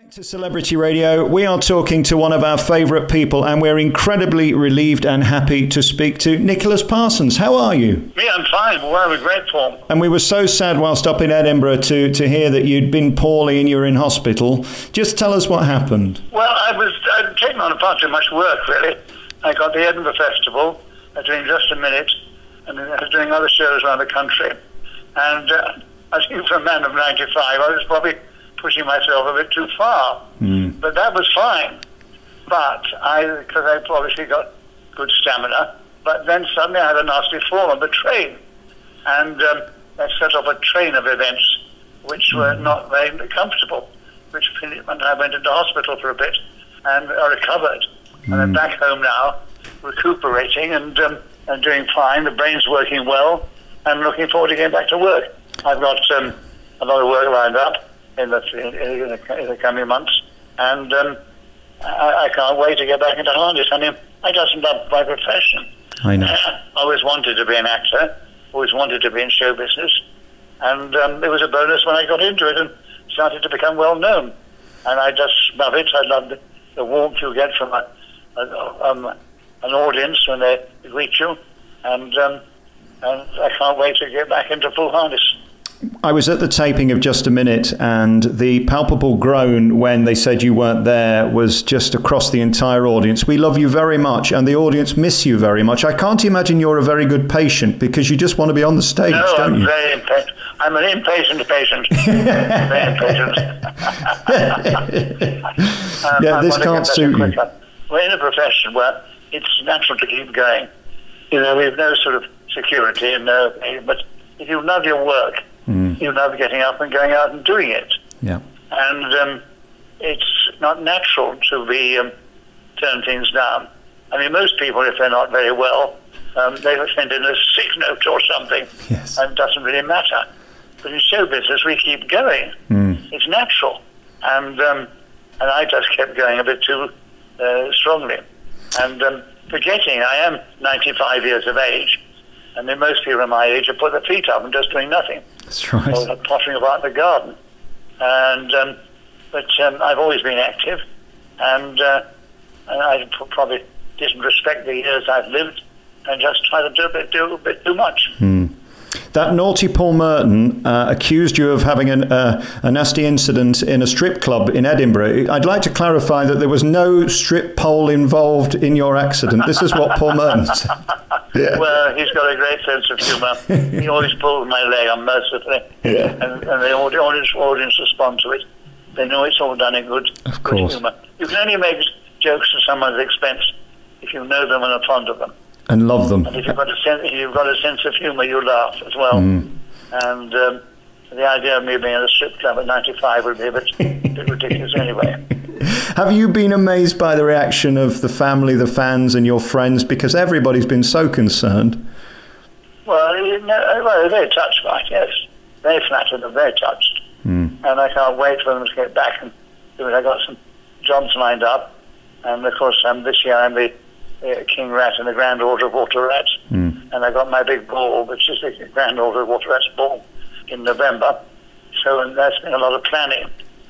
To Celebrity Radio, we are talking to one of our favourite people, and we're incredibly relieved and happy to speak to Nicholas Parsons. How are you? Me, I'm fine. Well, we're great form. And we were so sad whilst up in Edinburgh to hear that you'd been poorly and you were in hospital. Just tell us what happened. Well, I'd taken on far too much work, really. I got the Edinburgh Festival, I was doing Just a Minute, and I was doing other shows around the country. And I think for a man of 95, I was probably pushing myself a bit too far. But that was fine. But because I've obviously got good stamina, but then suddenly I had a nasty fall on the train. And that set off a train of events which were not very comfortable, which and I went into hospital for a bit and I recovered. And I'm back home now, recuperating and doing fine. The brain's working well. I'm looking forward to getting back to work. I've got a lot of work lined up in the coming months, and I can't wait to get back into harness. I mean, I just love my profession. I know. I always wanted to be an actor, always wanted to be in show business, and it was a bonus when I got into it and started to become well known. And I just love it. I love the warmth you get from an audience when they greet you, and I can't wait to get back into full harness. I was at the taping of Just a Minute, and the palpable groan when they said you weren't there was just across the entire audience. We love you very much, and the audience miss you very much. I can't imagine you're a very good patient, because you just want to be on the stage, don't you? No, I'm very impatient. I'm an impatient patient. Very impatient. Yeah, this can't suit you. We're in a profession where it's natural to keep going. You know, we have no sort of security, and but if you love your work, you love getting up and going out and doing it. Yeah. And it's not natural to be turn things down. I mean, most people, if they're not very well, they send in a sick note or something. Yes. And it doesn't really matter. But in show business, we keep going. It's natural. And I just kept going a bit too strongly. And forgetting I am 95 years of age. I mean, most people my age have put their feet up and just doing nothing. That's right. Or pottering about in the garden. And but I've always been active, and I probably didn't respect the years I've lived, and just try to do a bit too much. That naughty Paul Merton accused you of having a nasty incident in a strip club in Edinburgh. I'd like to clarify that there was no strip pole involved in your accident. This is what Paul Merton said. Yeah. Well, he's got a great sense of humour. He always pulls my leg unmercifully, and the audience respond to it. They know it's all done in good humour. You can only make jokes at someone's expense if you know them and are fond of them. And love them. And if you've got a sense of humour, you laugh as well. And the idea of me being at a strip club at 95 would be a bit ridiculous anyway. Have you been amazed by the reaction of the family, the fans, and your friends? Because everybody's been so concerned. Well, they're very touched by it, yes. Very flattered and very touched. And I can't wait for them to get back and do it. I've got some jobs lined up. And, of course, this year I'm the King Rat in the Grand Order of Water Rats. And I got my big ball, which is the Grand Order of Water Rats ball, in November. So that's been a lot of planning.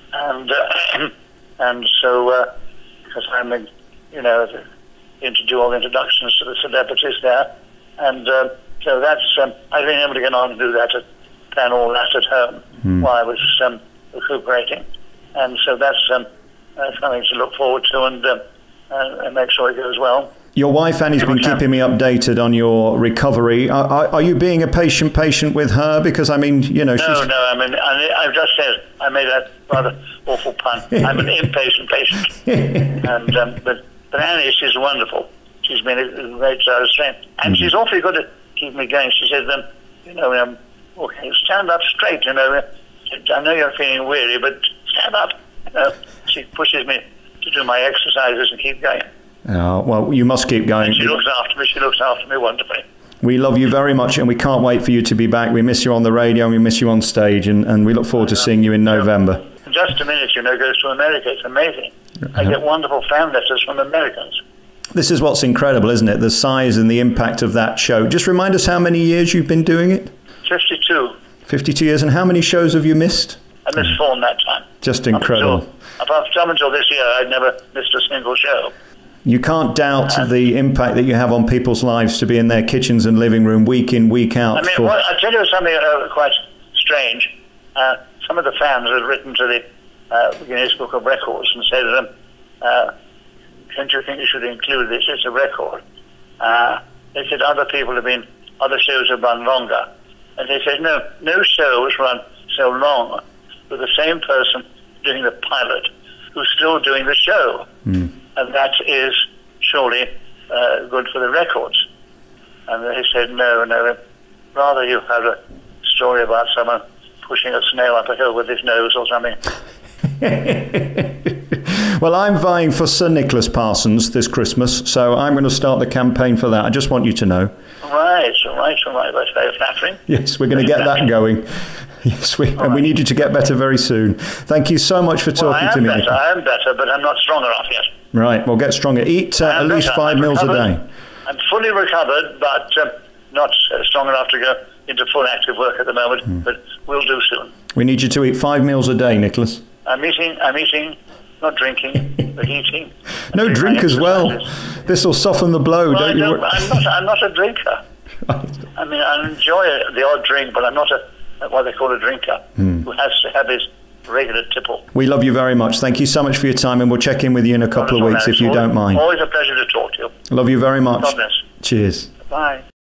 And so, because I'm, in to do all the introductions to the celebrities there. And so that's, I've been able to get on and do that, plan all that at home while I was recuperating. And so that's something to look forward to and make sure it goes well. Your wife Annie's been keeping me updated on your recovery. Are you being a patient with her? Because I mean, she's... No. I mean, I've just said I made that rather awful pun. I'm an impatient patient, and but Annie, she's wonderful. She's been a great strength, and she's awfully good at keeping me going. She says, okay, stand up straight. I know you're feeling weary, but stand up. She pushes me to do my exercises and keep going. Well, you must keep going. And she looks after me. She looks after me wonderfully. We love you very much, and we can't wait for you to be back. We miss you on the radio, and we miss you on stage, and we look forward to seeing you in November. Just a Minute, goes to America. It's amazing. I get wonderful fan letters from Americans. This is what's incredible, isn't it? The size and the impact of that show. Just remind us how many years you've been doing it? 52. 52 years, and how many shows have you missed? I missed form that time. Just incredible. Up until this year, I'd never missed a single show. You can't doubt the impact that you have on people's lives to be in their kitchens and living room week in, week out. I mean, I'll tell you something quite strange. Some of the fans had written to the Guinness Book of Records and said to them, don't you think you should include this? It's a record. They said other shows have run longer. And they said, no show has run so long with the same person doing the pilot who's still doing the show. And that is surely good for the records. And they said, no, rather you have a story about someone pushing a snail up a hill with his nose or something. Well, I'm vying for Sir Nicholas Parsons this Christmas, so I'm going to start the campaign for that. I just want you to know. Right. That's very flattering. Yes, we're going to get that going. Yes, and we need you to get better very soon. Thank you so much for talking to me. I am better, but I'm not strong enough yet. Right, well, get stronger. Eat at least 5 meals a day. I'm fully recovered, but not strong enough to go into full active work at the moment, but we'll do soon. We need you to eat 5 meals a day, Nicholas. I'm eating, not drinking, but eating. No, drink as well. This will soften the blow, don't you? I'm not a drinker. I mean, I enjoy the odd drink, but I'm not what they call a drinker, who has to have his regular tipple. We love you very much. Thank you so much for your time, and we'll check in with you in a couple of weeks if you don't mind. Always a pleasure to talk to you. Love you very much. God bless. Cheers. Bye.